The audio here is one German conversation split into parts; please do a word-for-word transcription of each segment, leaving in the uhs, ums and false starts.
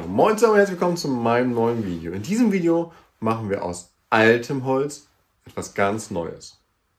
Ja, moin zusammen und herzlich willkommen zu meinem neuen Video. In diesem Video machen wir aus altem Holz etwas ganz Neues.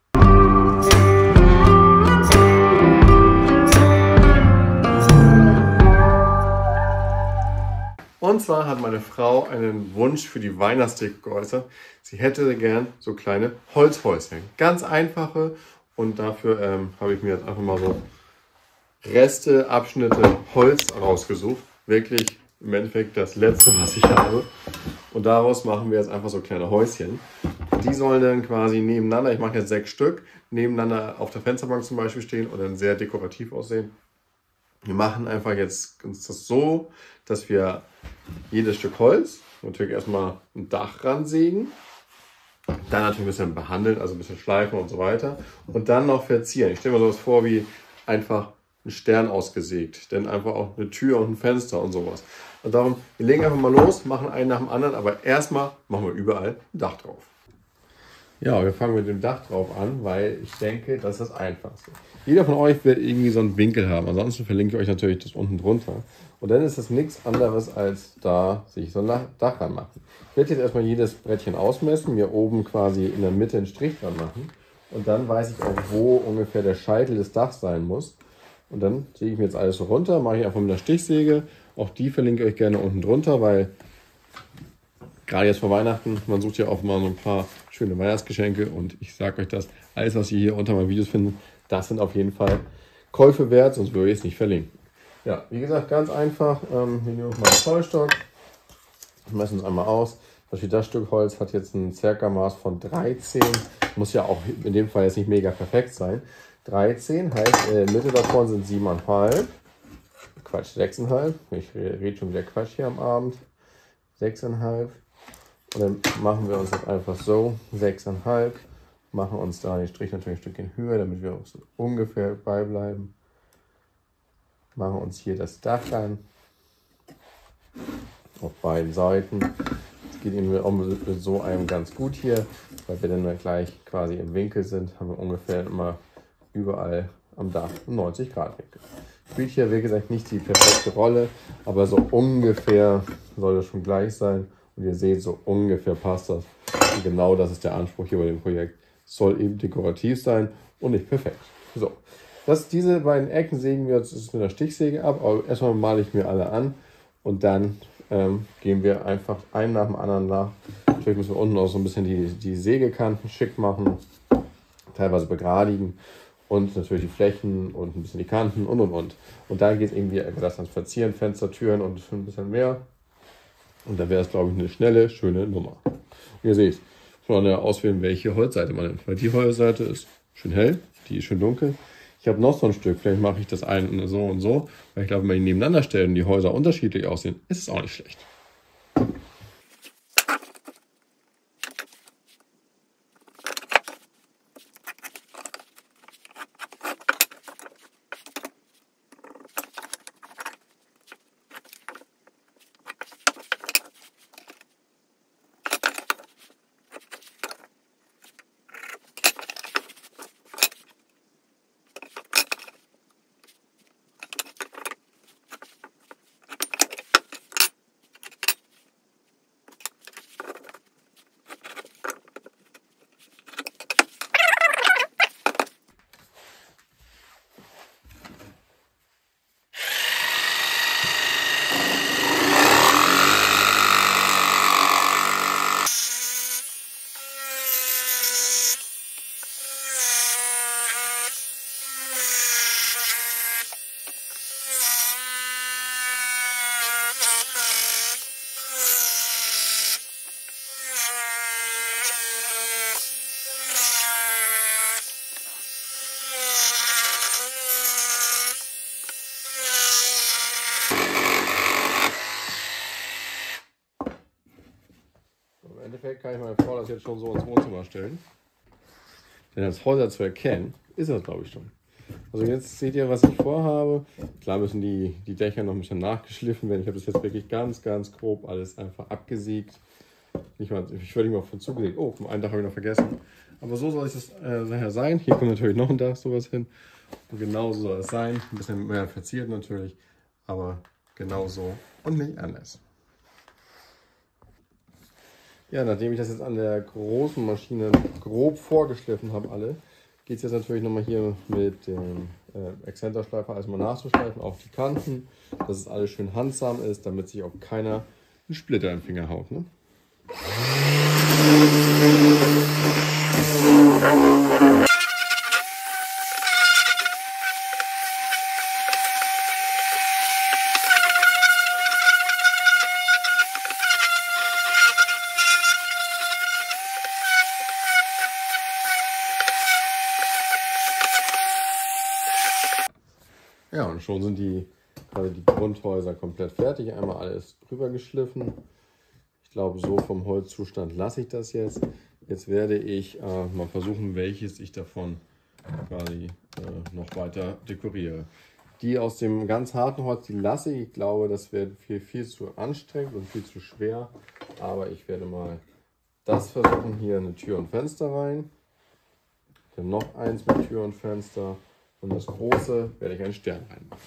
Und zwar hat meine Frau einen Wunsch für die Weihnachtsdeko geäußert. Sie hätte gern so kleine Holzhäuschen. Ganz einfache, und dafür ähm, habe ich mir jetzt einfach mal so Reste, Abschnitte Holz rausgesucht. Wirklich im Endeffekt das letzte, was ich habe. Und daraus machen wir jetzt einfach so kleine Häuschen. Die sollen dann quasi nebeneinander, ich mache jetzt sechs Stück, nebeneinander auf der Fensterbank zum Beispiel stehen und dann sehr dekorativ aussehen. Wir machen einfach jetzt uns das so, dass wir jedes Stück Holz natürlich erstmal ein Dach ransägen, dann natürlich ein bisschen behandeln, also ein bisschen schleifen und so weiter und dann noch verzieren. Ich stelle mir sowas vor wie einfach ein Stern ausgesägt, denn einfach auch eine Tür und ein Fenster und sowas. Und darum, wir legen einfach mal los, machen einen nach dem anderen, aber erstmal machen wir überall ein Dach drauf. Ja, wir fangen mit dem Dach drauf an, weil ich denke, das ist das Einfachste. Jeder von euch wird irgendwie so einen Winkel haben, ansonsten verlinke ich euch natürlich das unten drunter. Und dann ist das nichts anderes, als da sich so ein Dach ranmachen. Ich werde jetzt erstmal jedes Brettchen ausmessen, mir oben quasi in der Mitte einen Strich dran machen. Und dann weiß ich auch, wo ungefähr der Scheitel des Dachs sein muss. Und dann säge ich mir jetzt alles so runter, mache ich einfach mit der Stichsäge. Auch die verlinke ich euch gerne unten drunter, weil gerade jetzt vor Weihnachten, man sucht ja auch mal so ein paar schöne Weihnachtsgeschenke. Und ich sage euch das, alles was ihr hier unter meinen Videos findet, das sind auf jeden Fall Käufe wert, sonst würde ich es nicht verlinken. Ja, wie gesagt, ganz einfach. Ähm, wir nehmen mal einen Zollstock, messen uns einmal aus. Zum Beispiel das Stück Holz hat jetzt ein circa Maß von dreizehn. Muss ja auch in dem Fall jetzt nicht mega perfekt sein. dreizehn heißt, äh, Mitte davon sind sieben Komma fünf. Quatsch, sechs Komma fünf. Ich rede schon wieder Quatsch hier am Abend. sechs Komma fünf. Und dann machen wir uns das einfach so. sechs Komma fünf. Machen uns da den Strich natürlich ein Stückchen höher, damit wir auch so ungefähr beibleiben. Machen uns hier das Dach an. Auf beiden Seiten. Das geht eben auch mit so einem ganz gut hier, weil wir dann gleich quasi im Winkel sind, haben wir ungefähr immer überall am Dach einen neunzig Grad Winkel. Spielt hier, wie gesagt, nicht die perfekte Rolle, aber so ungefähr soll das schon gleich sein. Und ihr seht, so ungefähr passt das. Und genau das ist der Anspruch hier bei dem Projekt. Es soll eben dekorativ sein und nicht perfekt. So, das, diese beiden Ecken sägen wir jetzt mit der Stichsäge ab, aber erstmal male ich mir alle an und dann ähm, gehen wir einfach einen nach dem anderen nach. Natürlich müssen wir unten auch so ein bisschen die, die Sägekanten schick machen, teilweise begradigen und natürlich die Flächen und ein bisschen die Kanten und und und. Und dann geht es irgendwie das ans Verzieren, Fenster, Türen und ein bisschen mehr. Und dann wäre es, glaube ich, eine schnelle, schöne Nummer. Und ihr seht, schon auswählen, welche Holzseite man nimmt. Weil die Holzseite ist schön hell, die ist schön dunkel. Ich habe noch so ein Stück, vielleicht mache ich das ein so und so, weil ich glaube, wenn die nebeneinander stellen und die Häuser unterschiedlich aussehen, ist es auch nicht schlecht. Im Endeffekt kann ich meine Frau das jetzt schon so ins Wohnzimmer stellen. Denn als Häuser zu erkennen, ist das, glaube ich, schon. Also jetzt seht ihr, was ich vorhabe. Klar müssen die, die Dächer noch ein bisschen nachgeschliffen werden. Ich habe das jetzt wirklich ganz, ganz grob alles einfach abgesiegt. Nicht mal, ich würde nicht mal von zugelegt. Oh, vom einen Dach habe ich noch vergessen. Aber so soll es äh, nachher sein. Hier kommt natürlich noch ein Dach sowas hin. Und genau so soll es sein. Ein bisschen mehr verziert natürlich. Aber genau so und nicht anders. Ja, nachdem ich das jetzt an der großen Maschine grob vorgeschliffen habe alle, geht es jetzt natürlich nochmal hier mit dem äh, Exzenterschleifer erstmal nachzuschleifen, auch die Kanten, dass es alles schön handsam ist, damit sich auch keiner einen Splitter im Finger haut. Ne? Ja, und schon sind die, gerade die Grundhäuser komplett fertig. Einmal alles drüber geschliffen. Ich glaube, so vom Holzzustand lasse ich das jetzt. Jetzt werde ich äh, mal versuchen, welches ich davon quasi äh, noch weiter dekoriere. Die aus dem ganz harten Holz, die lasse ich. Ich glaube, das wäre viel, viel zu anstrengend und viel zu schwer. Aber ich werde mal das versuchen. Hier eine Tür und Fenster rein. Dann noch eins mit Tür und Fenster. Und das große werde ich einen Stern reinmachen.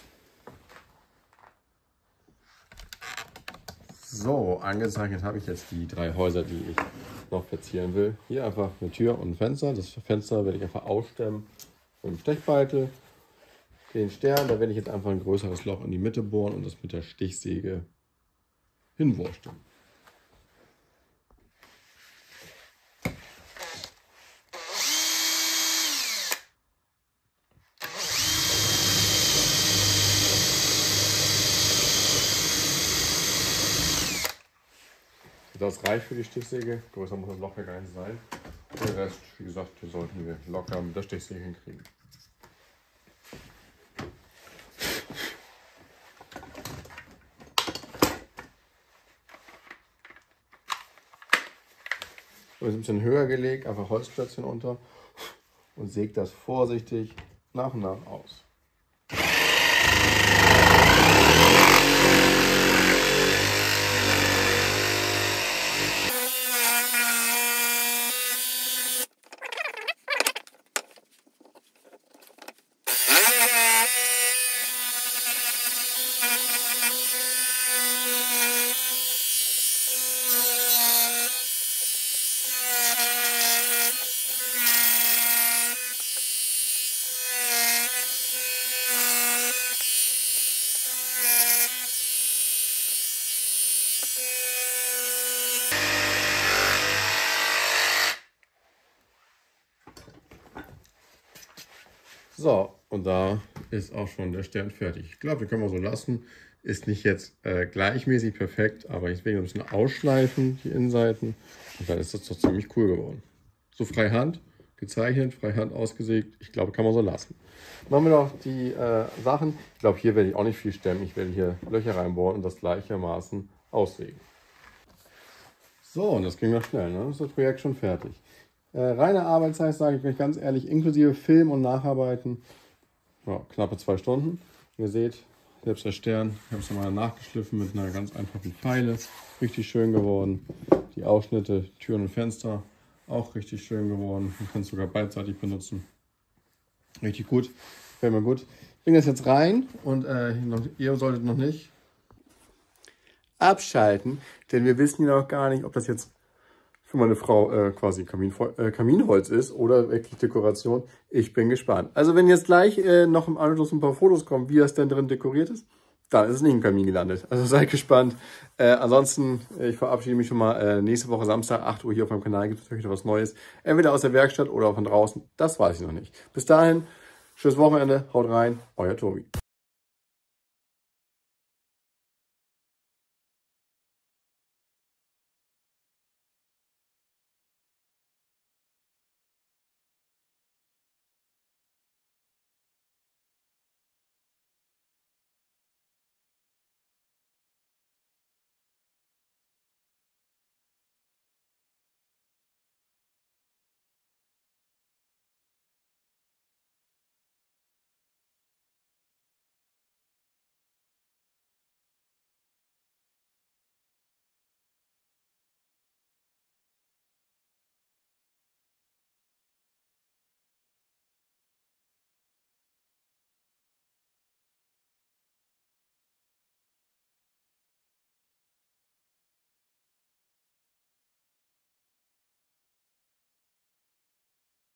So, angezeichnet habe ich jetzt die drei Häuser, die ich noch verzieren will. Hier einfach eine Tür und ein Fenster. Das Fenster werde ich einfach ausstemmen mit dem Stechbeitel. Den Stern, da werde ich jetzt einfach ein größeres Loch in die Mitte bohren und das mit der Stichsäge hinwursteln. Das reicht für die Stichsäge, größer muss das Loch ja gar nicht sein. Und den Rest, wie gesagt, den sollten wir locker mit der Stichsäge hinkriegen. So, ein bisschen höher gelegt, einfach Holzplätzchen unter und sägt das vorsichtig nach und nach aus. So, und da ist auch schon der Stern fertig. Ich glaube, den können wir so lassen. Ist nicht jetzt äh, gleichmäßig perfekt, aber ich will ihn ein bisschen ausschleifen, die Innenseiten. Und dann ist das doch ziemlich cool geworden. So freihand gezeichnet, freihand ausgesägt. Ich glaube, kann man so lassen. Machen wir noch die äh, Sachen. Ich glaube, hier werde ich auch nicht viel stemmen. Ich werde hier Löcher reinbohren und das gleichermaßen aussägen. So, und das ging noch schnell, ne? Ist das Projekt schon fertig. Äh, reine Arbeitszeit, sage ich euch ganz ehrlich, inklusive Film und Nacharbeiten, ja, knappe zwei Stunden. Ihr seht, selbst der Stern, ich habe es nochmal nachgeschliffen mit einer ganz einfachen Feile. Richtig schön geworden. Die Ausschnitte, Türen und Fenster, auch richtig schön geworden. Man kann es sogar beidseitig benutzen. Richtig gut, gefällt mir gut. Ich bringe das jetzt rein und äh, noch, ihr solltet noch nicht abschalten, denn wir wissen ja noch gar nicht, ob das jetzt für meine Frau äh, quasi Kamin, äh, Kaminholz ist oder wirklich Dekoration. Ich bin gespannt. Also wenn jetzt gleich äh, noch im Anschluss ein paar Fotos kommen, wie das denn drin dekoriert ist, dann ist es nicht im Kamin gelandet. Also seid gespannt. Äh, ansonsten, äh, ich verabschiede mich schon mal. Äh, nächste Woche Samstag, acht Uhr hier auf meinem Kanal gibt es wieder was Neues. Entweder aus der Werkstatt oder von draußen. Das weiß ich noch nicht. Bis dahin, schönes Wochenende. Haut rein. Euer Tobi.